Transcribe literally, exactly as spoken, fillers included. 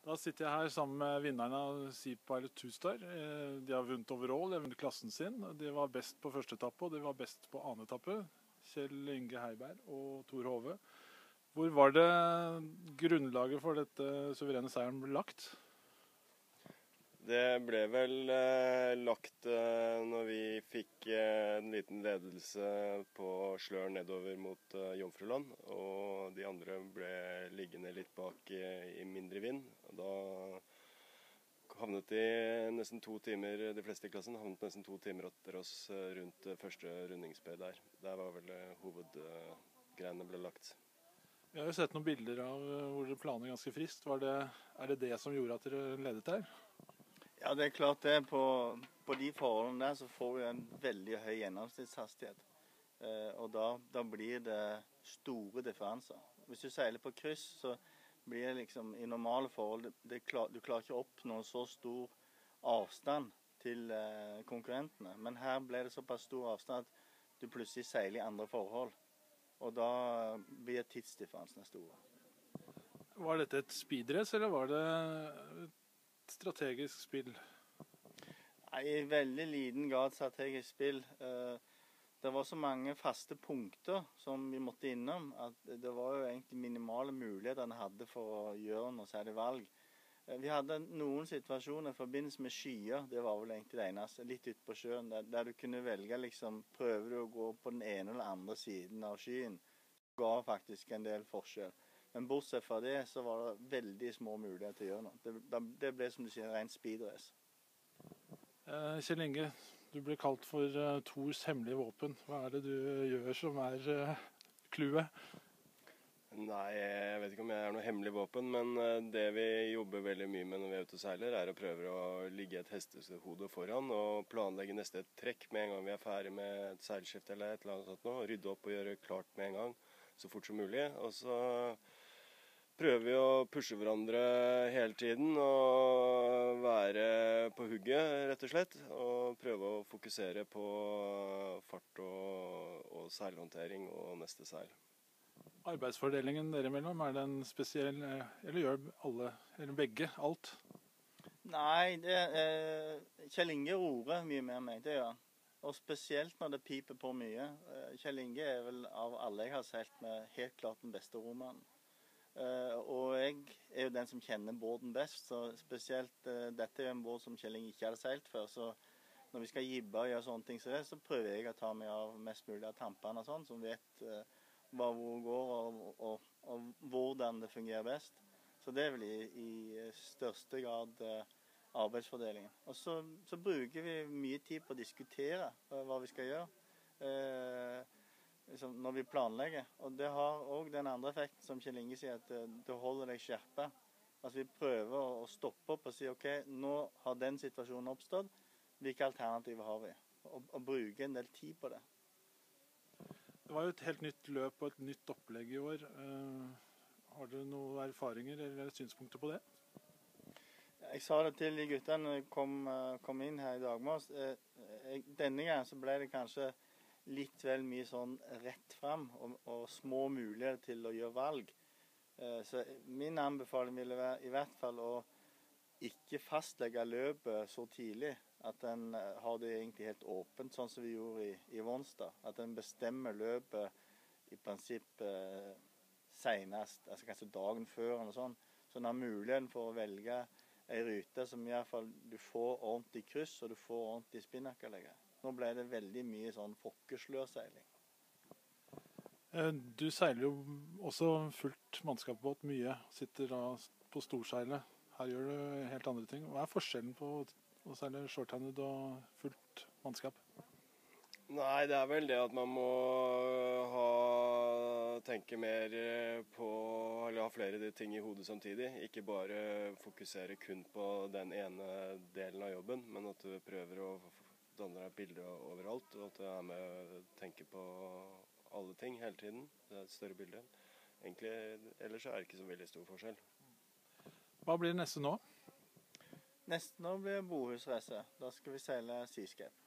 Da sitter jeg her sammen med vinnerne av Sea Pilot to Star. Eh, De har vunnet overall, de har vunnet klassen sin. De var best på første etappe, og de var best på annen etappe. Kjell Inge Heiberg og Tor Hove. Hvor var det grunnlaget for dette suverene seieren ble lagt? Det ble vel eh, lagt eh, når vi fikk eh, en liten ledelse på slør nedover mot eh, Jomfruland, og de andre ble liggende litt bak eh, i mindre vind. Da havnet de nesten to timer, de fleste i klassen havnet nesten to timer etter oss eh, rundt eh, første rundingsbøy der. Der var vel eh, hovedgreiene ble lagt. Vi har jo sett noen bilder av eh, hvor dere planer ganske friskt. Var det, er det det som gjorde at dere ledet der? Ja, det er klart det. På, på de forholdene der så får vi en veldig høy gjennomsnittshastighet. Eh, og da, da blir det store differenser. Hvis du seiler på kryss, så blir det liksom i normale forhold, det, det klar, du klarer ikke å oppnå så stor avstand til eh, konkurrentene. Men her ble det såpass stor avstand at du plutselig seiler i andre forhold. Og da blir tidsdifferensene store. Var dette et speedrace, eller var det strategisk spill? Nei, i veldig liten grad strategisk spill. Det var så mange faste punkter som vi måtte innom, at det var jo egentlig minimale muligheter en hadde for å gjøre noe særlig valg. Vi hadde noen situasjoner i forbindelse med skyer, det var vel egentlig det eneste, litt ute på sjøen, der, der du kunne velge, liksom, prøver du å gå på den ene eller andre siden av skyen, det ga faktisk en del forskjell. Men bortsett fra det, så var det veldig små muligheter til å gjøre noe. Det, det ble, som du sier, rent speedrace. Eh, Kjell Inge, du ble kalt for uh, Thors hemmelige våpen. Hva er det du gjør som er uh, clouet? Nei, jeg vet ikke om jeg er noe hemmelig våpen, men uh, det vi jobber veldig mye med når vi er ute og seiler, er å prøve å ligge et hestehode foran og planlegge neste trekk med en gang vi er ferdig med et seilskift eller et eller annet sånt nå, og rydde opp og gjøre klart med en gang så fort som mulig. Og så prøver vi å pushe hverandre hele tiden og være på hugget, rett og slett. Og prøve å fokusere på fart og, og seilhåndtering og neste seil. Arbeidsfordelingen dere imellom, er den spesiell, eller gjør alle, eller begge, alt? Nei, det, eh, Kjell Inge roer mye mer enn meg, det gjør han. Og spesielt når det piper på mye. Eh, Kjell Inge er vel av alle jeg har seilt med helt klart den beste romanen. Uh, og jeg er jo den som kjenner båten best, så spesielt uh, dette er en båt som Kjell Inge ikke hadde seilt før, så når vi skal jibbe og gjøre sånne ting så, det, så prøver jeg å ta meg av mest mulig av tampene og sånn, som vet uh, hva hvor går og, og, og, og hvordan det fungerer best. Så det er vel i, i største grad uh, arbeidsfordelingen. Og så, så bruker vi mye tid på å diskutere uh, hva vi skal gjøre. Uh, Liksom når vi planlegger. Og det har også den andre effekten som Kjell Inge sier, at det holder deg skjerpet. Altså vi prøver å stoppe opp og si, ok, nå har den situasjonen oppstått, hvilke alternativer har vi? Og, og bruke en del tid på det. Det var jo et helt nytt løp og et nytt opplegg i år. Uh, har dere noen erfaringer eller synspunkter på det? Jeg sa det til de guttene når jeg kom, kom inn her i dag med oss. Denne gangen så ble det kanskje litt vel mye sånn rett frem og, og små muligheter til å gjøre valg. Eh, så min anbefaling ville være i hvert fall å ikke fastlegge løpet så tidlig at en har det egentlig helt åpent, sånn som vi gjorde i, i Vonstad. At en bestemmer løpet i prinsipp eh, senest, altså kanskje dagen før eller sånn. Så en har muligheten for å velge en rute som i hvert fall du får ordentlig kryss og du får ordentlig spinnakkerlegge. Nå ble det veldig mye sånn fokkeslørseiling. Du seiler jo også fullt mannskapsbåt mye, sitter da på storseilet. Her gjør du helt andre ting. Hva er forskjellen på å seile shorthanded og fullt mannskap? Nei, det er vel det at man må ha, tenke mer på, eller ha flere ting i hodet samtidig. Ikke bare fokusere kun på den ene delen av jobben, men at du prøver å danne deg bilder overalt, og at du er med å tenke på alle ting hele tiden. Det er et større bilde. Egentlig, ellers er det ikke så veldig stor forskjell. Hva blir det neste nå? Neste nå blir Bohusreise. Da skal vi seile Seascape.